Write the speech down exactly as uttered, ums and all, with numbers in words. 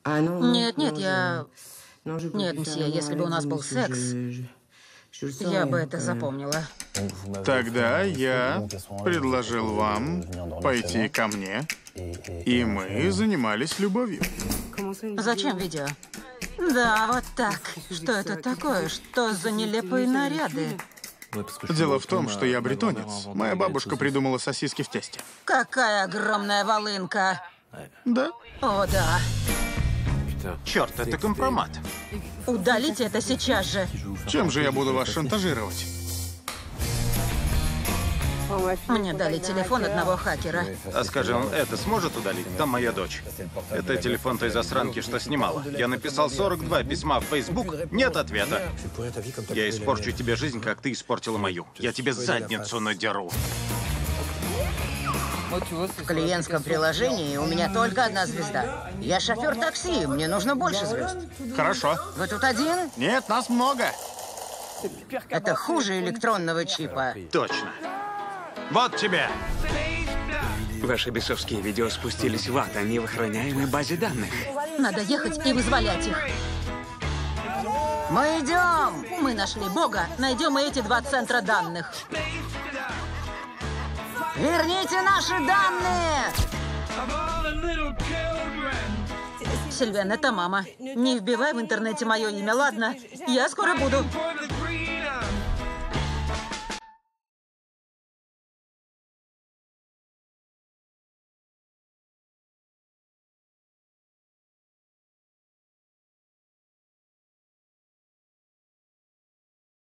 Нет, нет, я... Нет, мсье, если бы у нас был секс, я бы это запомнила. Тогда я предложил вам пойти ко мне, и мы занимались любовью. Зачем видео? Да, вот так. Что это такое? Что за нелепые наряды? Дело в том, что я бретонец. Моя бабушка придумала сосиски в тесте. Какая огромная волынка. Да? О, да. Черт, это компромат. Удалите это сейчас же. Чем же я буду вас шантажировать? Мне дали телефон одного хакера. А скажем, это сможет удалить? Там моя дочь. Это телефон той засранки, что снимала. Я написал сорок два письма в Facebook, нет ответа. Я испорчу тебе жизнь, как ты испортила мою. Я тебе задницу надеру. В клиентском приложении у меня только одна звезда. Я шофер такси, мне нужно больше звезд. Хорошо. Вы тут один? Нет, нас много. Это хуже электронного чипа. Точно. Вот тебе. Ваши бесовские видео спустились в ад, они в охраняемой базе данных. Надо ехать и вызволять их. Мы идем! Мы нашли Бога, найдем и эти два центра данных. Верните наши данные! Сильвен, это мама. Не вбивай в интернете мое имя, ладно? Я скоро буду.